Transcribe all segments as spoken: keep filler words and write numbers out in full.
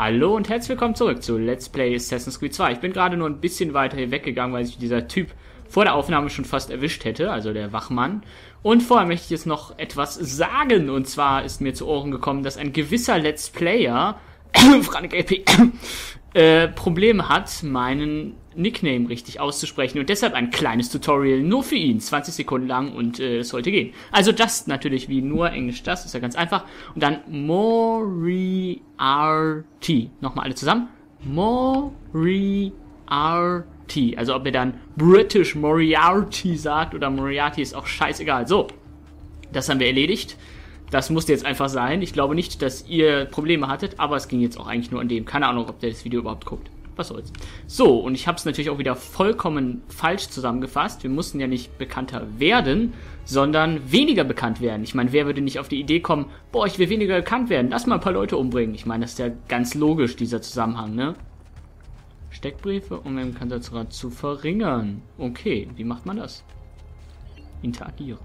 Hallo und herzlich willkommen zurück zu Let's Play Assassin's Creed zwei. Ich bin gerade nur ein bisschen weiter hier weggegangen, weil sich dieser Typ vor der Aufnahme schon fast erwischt hätte, also der Wachmann. Und vorher möchte ich jetzt noch etwas sagen. Und zwar ist mir zu Ohren gekommen, dass ein gewisser Let's Player, Frank L P, äh, Probleme hat, meinen Nickname richtig auszusprechen. Und deshalb ein kleines Tutorial nur für ihn, zwanzig Sekunden lang, und äh, es sollte gehen. Also Just natürlich wie nur Englisch Just, ist ja ganz einfach. Und dann Moriarty. Nochmal alle zusammen. Moriarty. Also ob ihr dann British Moriarty sagt oder Moriarty, ist auch scheißegal. So, das haben wir erledigt. Das musste jetzt einfach sein. Ich glaube nicht, dass ihr Probleme hattet, aber es ging jetzt auch eigentlich nur an dem. Keine Ahnung, ob der das Video überhaupt guckt. Was soll's. So, und ich habe es natürlich auch wieder vollkommen falsch zusammengefasst. Wir mussten ja nicht bekannter werden, sondern weniger bekannt werden. Ich meine, wer würde nicht auf die Idee kommen, boah, ich will weniger bekannt werden, lass mal ein paar Leute umbringen. Ich meine, das ist ja ganz logisch, dieser Zusammenhang, ne? Steckbriefe, um den Bekanntheitsgrad zu verringern. Okay, wie macht man das? Interagieren.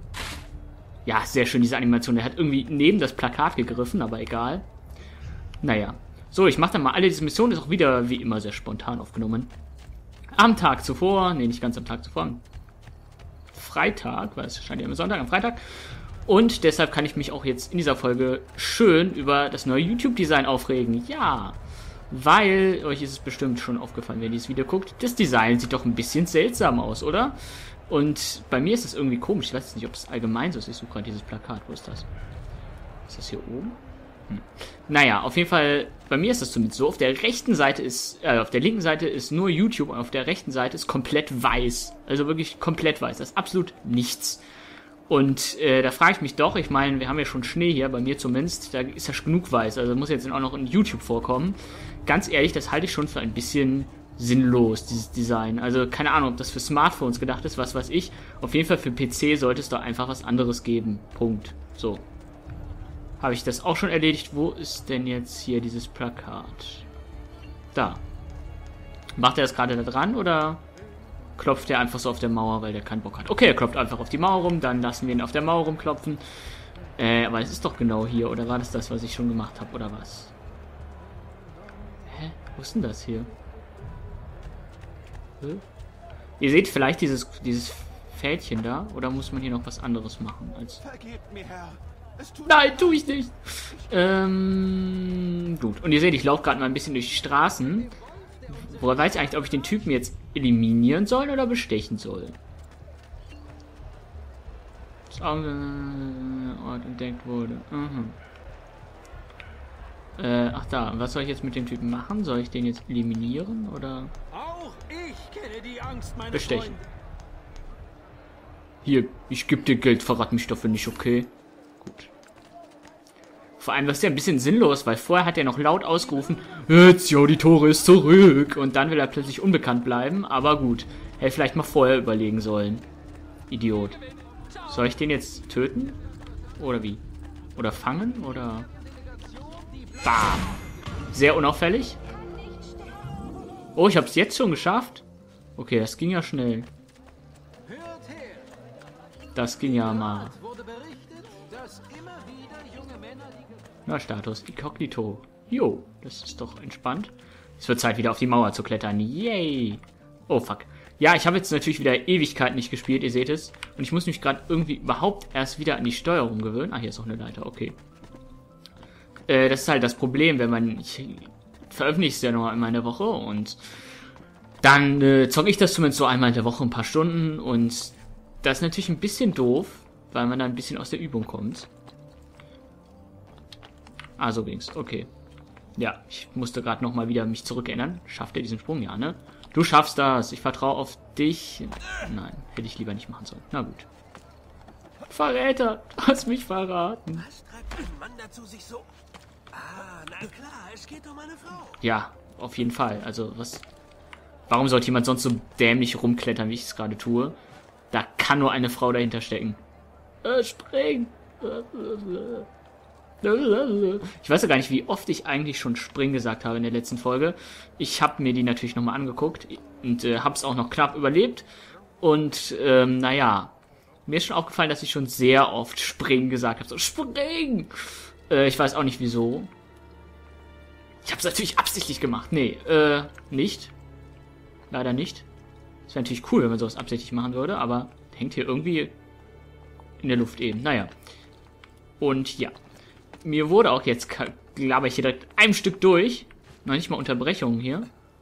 Ja, sehr schön, diese Animation. Er hat irgendwie neben das Plakat gegriffen, aber egal. Naja. So, ich mache dann mal alle diese Missionen. Ist auch wieder, wie immer, sehr spontan aufgenommen. Am Tag zuvor, nee, nicht ganz am Tag zuvor, am Freitag, weil es scheint ja immer Sonntag, am Freitag. Und deshalb kann ich mich auch jetzt in dieser Folge schön über das neue YouTube-Design aufregen. Ja, weil, euch ist es bestimmt schon aufgefallen, wenn ihr dieses Video guckt, das Design sieht doch ein bisschen seltsam aus, oder? Und bei mir ist es irgendwie komisch. Ich weiß jetzt nicht, ob es allgemein so ist. Ich suche gerade dieses Plakat. Wo ist das? Ist das hier oben? Hm. Naja, auf jeden Fall, bei mir ist das zumindest so. Auf der rechten Seite ist, äh, auf der linken Seite ist nur YouTube und auf der rechten Seite ist komplett weiß. Also wirklich komplett weiß. Das ist absolut nichts. Und äh, da frage ich mich doch, ich meine, wir haben ja schon Schnee hier, bei mir zumindest, da ist ja genug weiß. Also muss jetzt auch noch in YouTube vorkommen. Ganz ehrlich, das halte ich schon für ein bisschen sinnlos, dieses Design. Also keine Ahnung, ob das für Smartphones gedacht ist, was weiß ich. Auf jeden Fall für P C sollte es da einfach was anderes geben. Punkt. So. Habe ich das auch schon erledigt? Wo ist denn jetzt hier dieses Plakat? Da. Macht er das gerade da dran oder klopft er einfach so auf der Mauer, weil der keinen Bock hat? Okay, er klopft einfach auf die Mauer rum, dann lassen wir ihn auf der Mauer rumklopfen. Äh, aber es ist doch genau hier, oder war das das, was ich schon gemacht habe, oder was? Hä? Wo ist denn das hier? Hm? Ihr seht vielleicht dieses, dieses Fältchen da, oder muss man hier noch was anderes machen? Als Nein, tue ich nicht. Ähm, gut. Und ihr seht, ich laufe gerade mal ein bisschen durch die Straßen. Woher weiß ich eigentlich, ob ich den Typen jetzt eliminieren soll oder bestechen soll? Das Ort entdeckt wurde. Mhm. Äh, ach da. Was soll ich jetzt mit dem Typen machen? Soll ich den jetzt eliminieren oder auch ich kenne die Angst, meine bestechen? Freunde. Hier, ich gebe dir Geld, verrat mich dafür nicht, okay? Gut. Vor allem, das ist ja ein bisschen sinnlos, weil vorher hat er noch laut ausgerufen, jetzt, ja, die Tore ist zurück. Und dann will er plötzlich unbekannt bleiben, aber gut. Hätte vielleicht mal vorher überlegen sollen. Idiot. Soll ich den jetzt töten? Oder wie? Oder fangen? Oder... Bam. Sehr unauffällig. Oh, ich hab's jetzt schon geschafft. Okay, das ging ja schnell. Das ging ja mal. Na, Status Inkognito. Jo, das ist doch entspannt. Es wird Zeit, wieder auf die Mauer zu klettern. Yay. Oh, fuck. Ja, ich habe jetzt natürlich wieder Ewigkeit nicht gespielt, ihr seht es. Und ich muss mich gerade irgendwie überhaupt erst wieder an die Steuerung gewöhnen. Ah, hier ist noch eine Leiter, okay. Äh, das ist halt das Problem, wenn man... Ich veröffentliche es ja noch einmal in der Woche und dann äh, zocke ich das zumindest so einmal in der Woche ein paar Stunden und das ist natürlich ein bisschen doof, weil man da ein bisschen aus der Übung kommt. Ah, so ging's. Okay. Ja, ich musste gerade nochmal wieder mich zurückerinnern. Schafft er diesen Sprung? Ja, ne? Du schaffst das. Ich vertraue auf dich. Nein, hätte ich lieber nicht machen sollen. Na gut. Verräter, du hast mich verraten. Was treibt einen Mann dazu, sich so... Ah, na klar, es geht um eine Frau. Ja, auf jeden Fall. Also, was... Warum sollte jemand sonst so dämlich rumklettern, wie ich es gerade tue? Da kann nur eine Frau dahinter stecken. Äh, spring! Ich weiß ja gar nicht, wie oft ich eigentlich schon Spring gesagt habe in der letzten Folge. Ich habe mir die natürlich nochmal angeguckt und äh, habe es auch noch knapp überlebt. Und, ähm, naja, mir ist schon aufgefallen, dass ich schon sehr oft Spring gesagt habe. So, Spring! Äh, ich weiß auch nicht wieso. Ich habe es natürlich absichtlich gemacht. Nee, äh, nicht. Leider nicht. Das wäre natürlich cool, wenn man sowas absichtlich machen würde, aber hängt hier irgendwie in der Luft eben. Naja. Und ja. Mir wurde auch jetzt, glaube ich, hier direkt ein Stück durch. Noch nicht mal Unterbrechungen hier.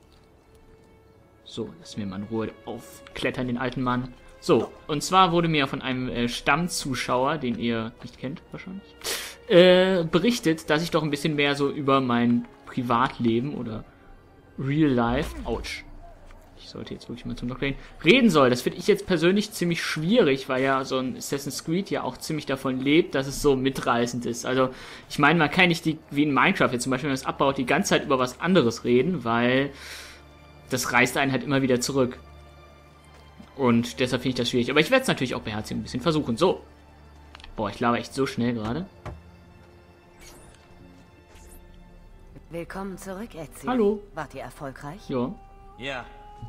So, lass mir mal in Ruhe aufklettern, den alten Mann. So, und zwar wurde mir von einem äh, Stammzuschauer, den ihr nicht kennt wahrscheinlich, äh, berichtet, dass ich doch ein bisschen mehr so über mein Privatleben oder Real Life, ouch, ich sollte jetzt wirklich mal zum Doktor gehen, reden soll. Das finde ich jetzt persönlich ziemlich schwierig, weil ja so ein Assassin's Creed ja auch ziemlich davon lebt, dass es so mitreißend ist. Also, ich meine, man kann nicht die, wie in Minecraft jetzt zum Beispiel, wenn man es abbaut, die ganze Zeit über was anderes reden, weil das reißt einen halt immer wieder zurück. Und deshalb finde ich das schwierig. Aber ich werde es natürlich auch beherzigen, ein bisschen versuchen. So. Boah, ich laber echt so schnell gerade. Willkommen zurück, Ezio. Hallo. Wart ihr erfolgreich? Ja. Ja.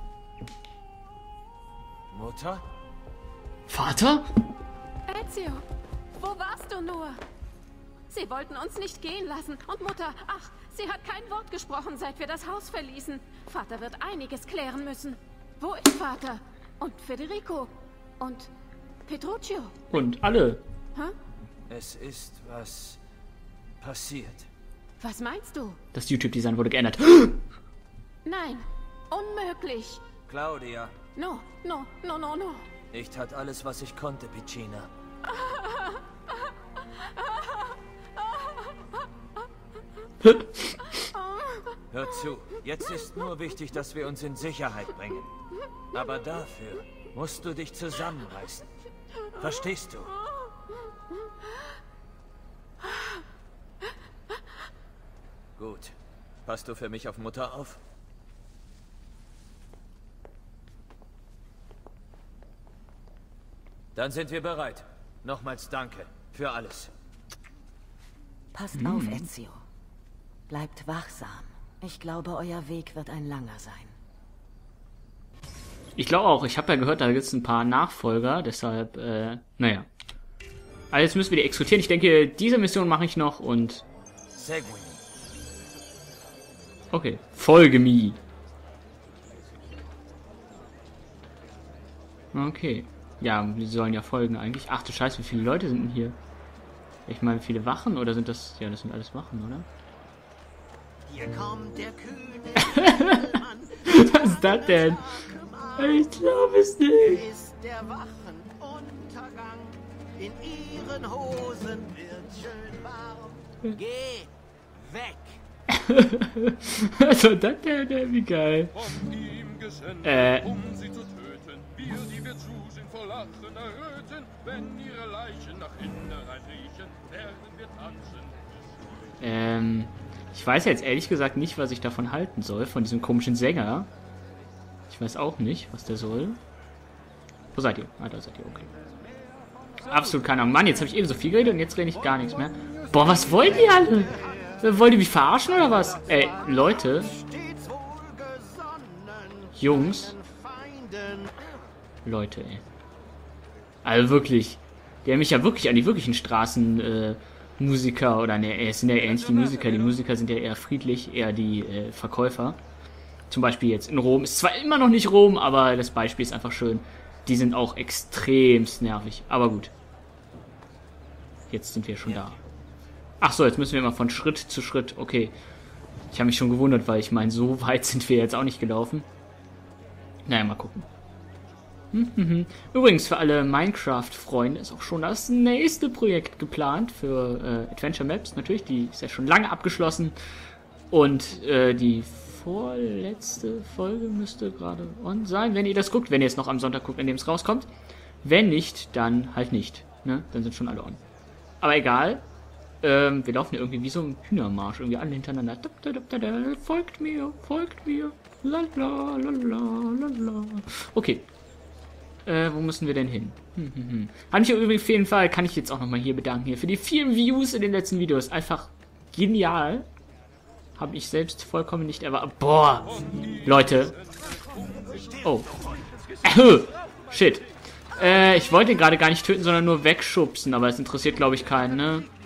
Mutter? Vater? Ezio, wo warst du nur? Sie wollten uns nicht gehen lassen. Und Mutter, ach, sie hat kein Wort gesprochen, seit wir das Haus verließen. Vater wird einiges klären müssen. Wo ist Vater? Und Federico? Und Petruccio? Und alle. Hä? Es ist was passiert. Was meinst du? Das YouTube-Design wurde geändert. Nein, unmöglich. Claudia, No, no, no, no, no. ich tat alles, was ich konnte, Piccina. Hör zu, jetzt ist nur wichtig, dass wir uns in Sicherheit bringen. Aber dafür musst du dich zusammenreißen. Verstehst du? Gut. Passt du für mich auf Mutter auf? Dann sind wir bereit. Nochmals danke für alles. Passt auf, Ezio. Bleibt wachsam. Ich glaube, euer Weg wird ein langer sein. Ich glaube auch. Ich habe ja gehört, da gibt es ein paar Nachfolger. Deshalb, äh, naja. Also jetzt müssen wir die exekutieren. Ich denke, diese Mission mache ich noch und... Seguimi. Okay. Folge mir. Okay. Ja, wir sollen ja folgen eigentlich. Ach du Scheiße, wie viele Leute sind denn hier? Ich meine, viele Wachen oder sind das... Ja, das sind alles Wachen, oder? Hier kommt der König. Was ist das denn? Ich glaube es nicht. Ist der Wachenuntergang. In ihren Hosen wird schön warm. Geh weg. Was war das denn? Wie geil. Von ihm gesendet, Äh. um sie zu töten. Wir, die wir zusehen, vor Lachen erröten. Wenn ihre Leichen nach Innereien riechen, werden wir tanzen. Ähm, ich weiß jetzt ehrlich gesagt nicht, was ich davon halten soll, von diesem komischen Sänger. Ich weiß auch nicht, was der soll. Wo seid ihr? Ah, da seid ihr, okay. Absolut keine Ahnung. Mann, jetzt habe ich eben so viel geredet und jetzt rede ich gar nichts mehr. Boah, was wollt ihr alle? Wollt ihr mich verarschen oder was? Ey, Leute. Stets wohlgesonnen. Jungs. Feinden. Leute, ey. Also wirklich. Die haben mich ja wirklich an die wirklichen Straßenmusiker, äh, Musiker, oder ne, es sind ja eher nicht die Musiker. Die Musiker sind ja eher friedlich, eher die äh, Verkäufer. Zum Beispiel jetzt in Rom. Ist zwar immer noch nicht Rom, aber das Beispiel ist einfach schön. Die sind auch extremst nervig. Aber gut. Jetzt sind wir schon da. Ach so, jetzt müssen wir mal von Schritt zu Schritt. Okay. Ich habe mich schon gewundert, weil ich meine, so weit sind wir jetzt auch nicht gelaufen. Naja, mal gucken. Übrigens, für alle Minecraft-Freunde ist auch schon das nächste Projekt geplant für äh, Adventure Maps. Natürlich, die ist ja schon lange abgeschlossen. Und äh, die vorletzte Folge müsste gerade on sein, wenn ihr das guckt. Wenn ihr es noch am Sonntag guckt, an dem es rauskommt. Wenn nicht, dann halt nicht. Ne? Dann sind schon alle on. Aber egal. Ähm, wir laufen ja irgendwie wie so ein Hühnermarsch. Irgendwie alle hintereinander. Folgt mir, folgt mir. Lala, lala, lala. Okay. Äh, wo müssen wir denn hin? Hm, hm, hm. Hat mich übrigens auf jeden Fall, kann ich jetzt auch nochmal hier bedanken, hier für die vielen Views in den letzten Videos. Einfach genial. Habe ich selbst vollkommen nicht erwartet. Boah! Leute. Oh. Äh, shit. Äh, ich wollte ihn gerade gar nicht töten, sondern nur wegschubsen, aber es interessiert, glaube ich, keinen, ne?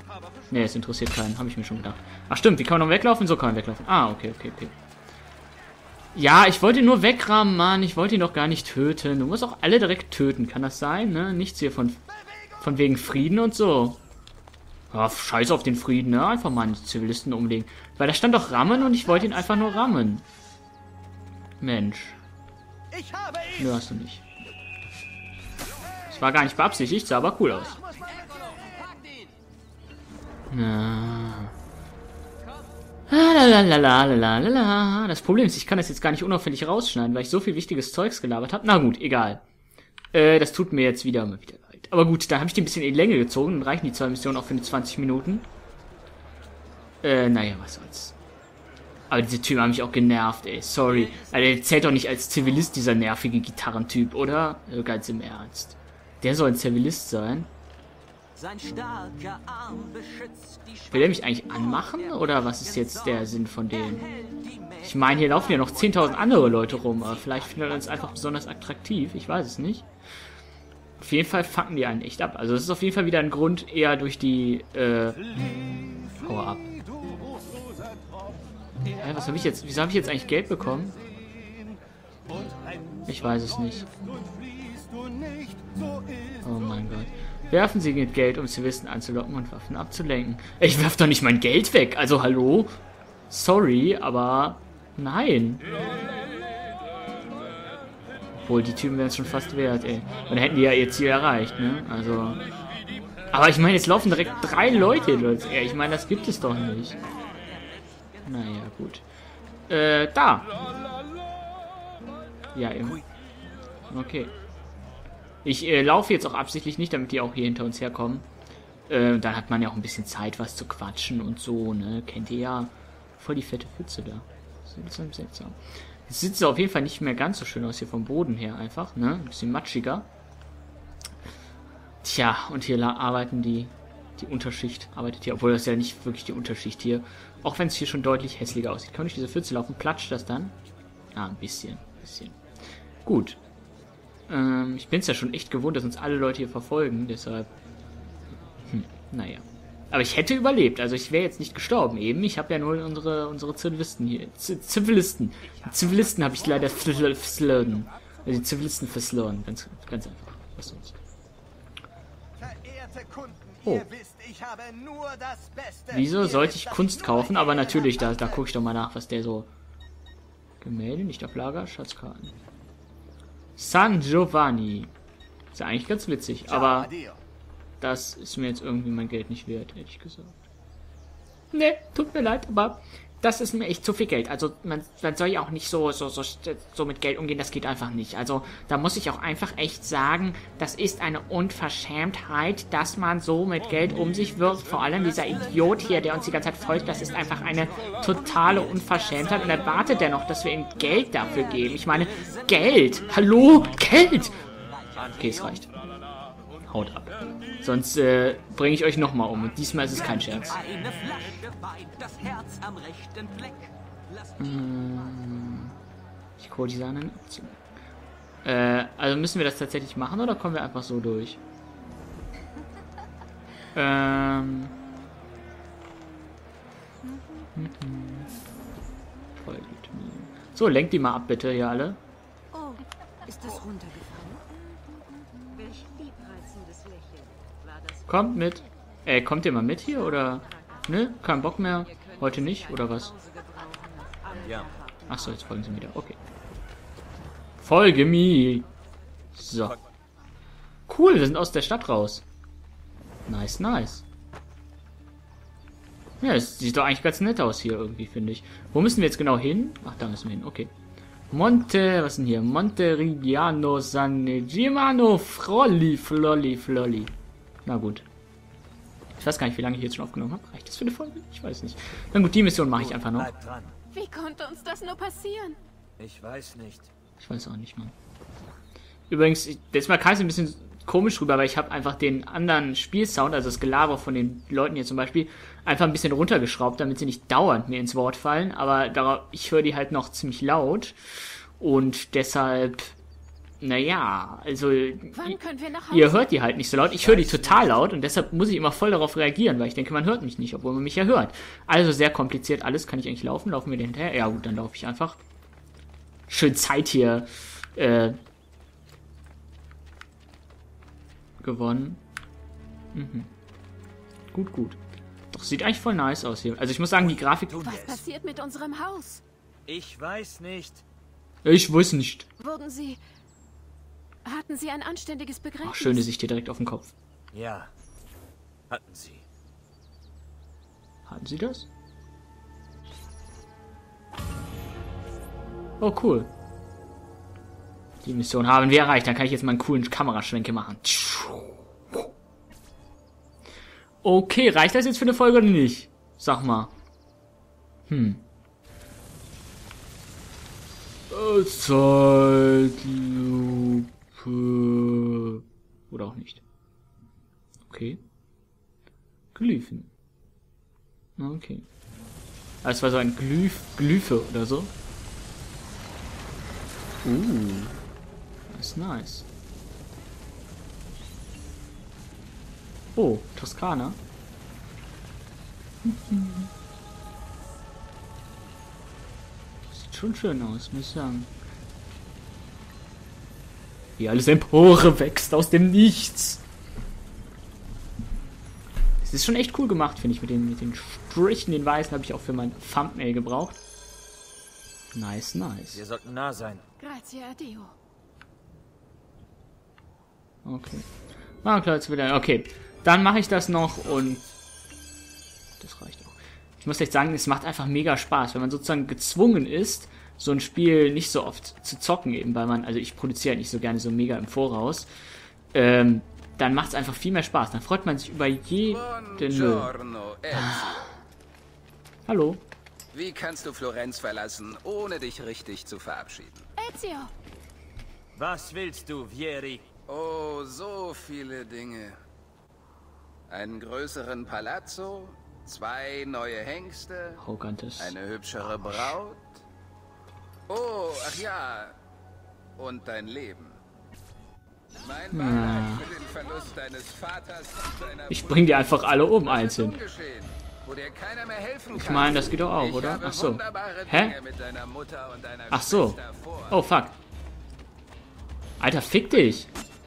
Ne, es interessiert keinen. Habe ich mir schon gedacht. Ach stimmt, wie kann man noch weglaufen? So kann man weglaufen. Ah, okay, okay, okay. Ja, ich wollte ihn nur wegrammen, Mann. Ich wollte ihn doch gar nicht töten. Du musst auch alle direkt töten. Kann das sein, ne? Nichts hier von, von wegen Frieden und so. Ja, scheiß auf den Frieden, ne? Einfach mal die Zivilisten umlegen. Weil da stand doch rammen und ich wollte ihn einfach nur rammen. Mensch. Ich habe ihn. Nö, hast du nicht. Das war gar nicht beabsichtigt, sah aber cool aus. Na. Lalalala. Das Problem ist, ich kann das jetzt gar nicht unauffällig rausschneiden, weil ich so viel wichtiges Zeugs gelabert habe. Na gut, egal. Äh, das tut mir jetzt wieder mal wieder leid. Aber gut, da habe ich die ein bisschen in die Länge gezogen. Dann reichen die zwei Missionen auch für die zwanzig Minuten. Äh, naja, was soll's. Aber diese Typen haben mich auch genervt, ey. Sorry. Also, der zählt doch nicht als Zivilist, dieser nervige Gitarrentyp, oder? Also, ganz im Ernst. Der soll ein Zivilist sein. Sein starker Arm beschützt die Will er mich eigentlich anmachen? Oder was ist jetzt der Sinn von dem? Ich meine, hier laufen ja noch zehntausend andere Leute rum. Aber vielleicht findet er uns einfach besonders attraktiv. Ich weiß es nicht. Auf jeden Fall fucken die einen echt ab. Also das ist auf jeden Fall wieder ein Grund, eher durch die, äh... Hau ab. Hä, was habe ich jetzt? Wieso habe ich jetzt eigentlich Geld bekommen? Ich weiß es nicht. Oh mein Gott. Werfen Sie mit Geld, um Zivilisten anzulocken und Waffen abzulenken. Ich werf doch nicht mein Geld weg. Also hallo? Sorry, aber nein. Obwohl, die Typen wären es schon fast wert, ey. Und dann hätten die ja ihr Ziel erreicht, ne? Also... Aber ich meine, jetzt laufen direkt drei Leute, Leute. Ey, ich meine, das gibt es doch nicht. Naja, gut. Äh, da. Ja, eben. Okay. Ich äh, laufe jetzt auch absichtlich nicht, damit die auch hier hinter uns herkommen. Äh, dann hat man ja auch ein bisschen Zeit, was zu quatschen und so, ne? Kennt ihr ja. Voll die fette Pfütze da. Seltsam, seltsam. Jetzt sieht es auf jeden Fall nicht mehr ganz so schön aus hier vom Boden her einfach, ne? Ein bisschen matschiger. Tja, und hier arbeiten die, die Unterschicht, arbeitet hier, obwohl das ja nicht wirklich die Unterschicht hier. Auch wenn es hier schon deutlich hässlicher aussieht. Kann ich diese Pfütze laufen? Platscht das dann? Ah, ein bisschen, ein bisschen. Gut. Ähm, ich bin es ja schon echt gewohnt, dass uns alle Leute hier verfolgen, deshalb... Hm, naja. Aber ich hätte überlebt, also ich wäre jetzt nicht gestorben eben. Ich habe ja nur unsere, unsere Zivilisten hier. Z Zivilisten. Die Zivilisten habe ich leider verloren. Also die Zivilisten verloren. Ganz, ganz einfach. Was sonst? Oh. Wieso sollte ich Kunst kaufen? Aber natürlich, da, da gucke ich doch mal nach, was der so... Gemälde, nicht auf Lager, Schatzkarten. San Giovanni. Ist ja eigentlich ganz witzig, aber das ist mir jetzt irgendwie mein Geld nicht wert, ehrlich gesagt. Ne, tut mir leid, aber das ist mir echt zu viel Geld. Also man, man soll ja auch nicht so, so, so, so mit Geld umgehen, das geht einfach nicht. Also da muss ich auch einfach echt sagen, das ist eine Unverschämtheit, dass man so mit Geld um sich wirft. Vor allem dieser Idiot hier, der uns die ganze Zeit folgt, das ist einfach eine totale Unverschämtheit. Und erwartet er noch, dass wir ihm Geld dafür geben. Ich meine, Geld! Hallo? Geld! Okay, es reicht. Haut ab. Sonst äh, bringe ich euch nochmal um. Und diesmal ist es kein Scherz. Hm, ich hole die Sahne abziehen. Äh, also müssen wir das tatsächlich machen oder kommen wir einfach so durch? Ähm. Voll gut. So, lenkt die mal ab, bitte, hier alle. Oh, ist das runtergefallen? Welch liebreizendes Lächeln. War das... Kommt mit. Äh, kommt ihr mal mit hier, oder? Ne? Kein Bock mehr? Heute nicht, oder was? Ja. Achso, jetzt folgen sie wieder. Okay. Folge mir. So. Cool, wir sind aus der Stadt raus. Nice, nice. Ja, es sieht doch eigentlich ganz nett aus hier irgendwie, finde ich. Wo müssen wir jetzt genau hin? Ach, da müssen wir hin, okay. Monte, was ist denn hier? Monte Rigiano San Gimano Frolli, Flolli, Flolli. Na gut. Ich weiß gar nicht, wie lange ich jetzt schon aufgenommen habe. Reicht das für eine Folge? Ich weiß nicht. Na gut, die Mission mache ich einfach noch. Bleib dran. Wie konnte uns das nur passieren? Ich weiß nicht. Ich weiß auch nicht, Mann. Übrigens, jetzt mal kam es ein bisschen komisch rüber, weil ich habe einfach den anderen Spielsound, also das Gelaber von den Leuten hier zum Beispiel, einfach ein bisschen runtergeschraubt, damit sie nicht dauernd mir ins Wort fallen. Aber darauf, ich höre die halt noch ziemlich laut. Und deshalb, naja, also Wann können wir nach Hause? ihr hört die halt nicht so laut. Ich höre die total laut und deshalb muss ich immer voll darauf reagieren, weil ich denke, man hört mich nicht, obwohl man mich ja hört. Also sehr kompliziert alles. Kann ich eigentlich laufen? Laufen wir den hinterher? Ja gut, dann laufe ich einfach. Schön Zeit hier äh, gewonnen. Mhm. Gut, gut. Doch, sieht eigentlich voll nice aus hier. Also ich muss sagen, die Grafik... Was passiert mit unserem Haus? Ich weiß nicht. Ich weiß nicht. Wurden Sie... Hatten Sie ein anständiges Begräbnis? Ach, schöne Sicht hier direkt auf den Kopf. Ja, hatten sie. Hatten Sie das? Oh, cool. Die Mission haben wir erreicht. Dann kann ich jetzt mal einen coolen Kameraschwenke machen. Okay, reicht das jetzt für eine Folge oder nicht? Sag mal. Hm. Zeitlupe. Oder auch nicht. Okay. Glyphen. Okay. Das war so ein Glyph, Glyphe oder so. Uh. Das ist nice. Oh, Toskana. Sieht schon schön aus, muss ich sagen. Wie alles Empore wächst aus dem Nichts. Das ist schon echt cool gemacht, finde ich, mit den, mit den Strichen. Den weißen habe ich auch für mein Thumbnail gebraucht. Nice, nice. Wir sollten nah sein. Grazie a Dio. Okay. Ah, klar, jetzt wieder. Okay. Dann mache ich das noch und das reicht auch. Ich muss echt sagen, es macht einfach mega Spaß, wenn man sozusagen gezwungen ist, so ein Spiel nicht so oft zu zocken, eben weil man, also ich produziere nicht so gerne so mega im Voraus, ähm, dann macht es einfach viel mehr Spaß. Dann freut man sich über jeden Buongiorno, Ezio. Hallo. Wie kannst du Florenz verlassen, ohne dich richtig zu verabschieden? Ezio! Was willst du, Vieri? Oh, so viele Dinge. Einen größeren Palazzo, zwei neue Hengste, Arrogantes. eine hübschere Braut. Oh, ach ja, und dein Leben. Mein Beileid für den Verlust deines Vaters und deiner Ich bring die einfach alle um einzeln. ungeschehen, wo dir keiner mehr helfen Ich kann. meine, das geht doch auch, Ich oder? habe Ach so. wunderbare Hä? Dinge mit deiner Mutter und deiner Ach so. Schwester vor. Oh, fuck. Alter, fick dich.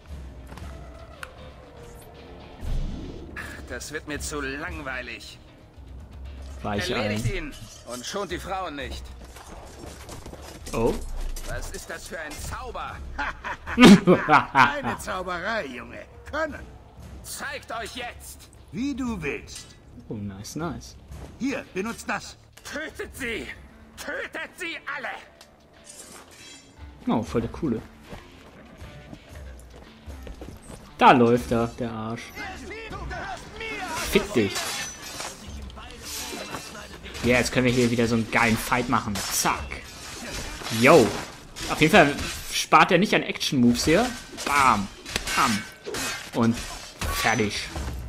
Das wird mir zu langweilig. Weiche Erledigt ein. ihn und schont die Frauen nicht. Oh. Was ist das für ein Zauber? Eine Zauberei, Junge. Können. Zeigt euch jetzt! Wie du willst. Oh, nice, nice. Hier, benutzt das. Tötet sie! Tötet sie alle! Oh, voll der coole. Da läuft er, der Arsch. Fick dich. Ja, jetzt können wir hier wieder so einen geilen Fight machen. Zack. Yo. Auf jeden Fall spart er nicht an Action-Moves hier. Bam. Bam. Und fertig.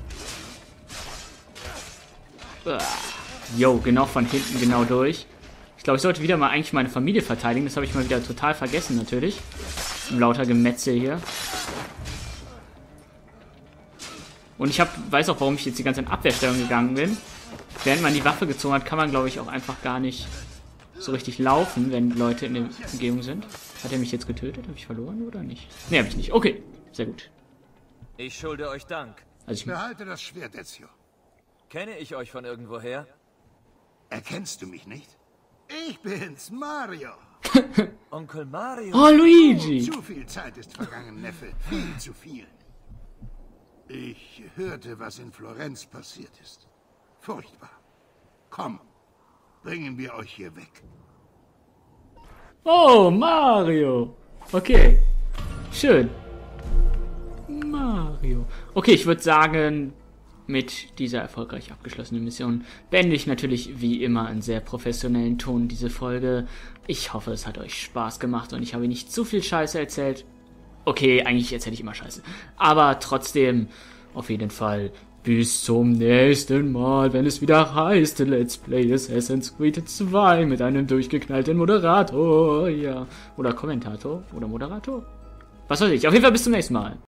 Yo, genau von hinten, genau durch. Ich glaube, ich sollte wieder mal eigentlich meine Familie verteidigen. Das habe ich mal wieder total vergessen, natürlich. Im lauter Gemetzel hier. Und ich hab, weiß auch, warum ich jetzt die ganze Zeit in Abwehrstellung gegangen bin. Während man die Waffe gezogen hat, kann man, glaube ich, auch einfach gar nicht so richtig laufen, wenn Leute in der Umgebung sind. Hat er mich jetzt getötet? Habe ich verloren oder nicht? Ne, habe ich nicht. Okay, sehr gut. Ich schulde euch Dank. Also ich, Behalte das Schwert, Ezio. Kenne ich euch von irgendwoher? Erkennst du mich nicht? Ich bin's, Mario. Onkel Mario? oh, Luigi! Zu viel Zeit ist vergangen, Neffe. Viel zu viel. Ich hörte, was in Florenz passiert ist. Furchtbar. Komm, bringen wir euch hier weg. Oh, Mario! Okay. Schön. Mario. Okay, ich würde sagen, mit dieser erfolgreich abgeschlossenen Mission beende ich natürlich wie immer in sehr professionellen Ton diese Folge. Ich hoffe, es hat euch Spaß gemacht und ich habe nicht zu viel Scheiße erzählt. Okay, eigentlich erzähle ich immer Scheiße. Aber trotzdem, auf jeden Fall, bis zum nächsten Mal, wenn es wieder heißt Let's Play Assassin's Creed zwei mit einem durchgeknallten Moderator. Ja, oder Kommentator oder Moderator. was weiß ich. Auf jeden Fall bis zum nächsten Mal.